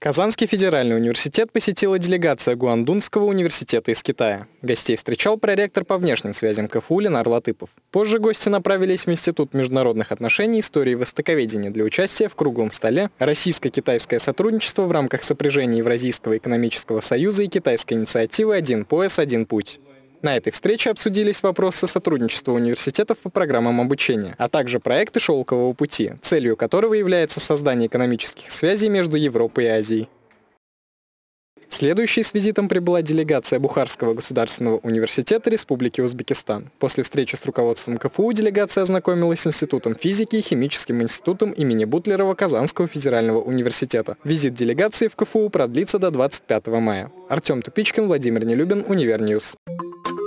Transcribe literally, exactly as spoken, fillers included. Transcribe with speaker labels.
Speaker 1: Казанский федеральный университет посетила делегация Гуандунского университета из Китая. Гостей встречал проректор по внешним связям КФУ Ленар Латыпов. Позже гости направились в Институт международных отношений, истории и востоковедения для участия в круглом столе «Российско-китайское сотрудничество в рамках сопряжения Евразийского экономического союза и китайской инициативы «Один пояс, один путь». На этой встрече обсудились вопросы сотрудничества университетов по программам обучения, а также проекты «Шелкового пути», целью которого является создание экономических связей между Европой и Азией. Следующей с визитом прибыла делегация Бухарского государственного университета Республики Узбекистан. После встречи с руководством КФУ делегация ознакомилась с Институтом физики и Химическим институтом имени Бутлерова Казанского федерального университета. Визит делегации в КФУ продлится до двадцать пятого мая. Артем Тупичкин, Владимир Нелюбин, Универньюз.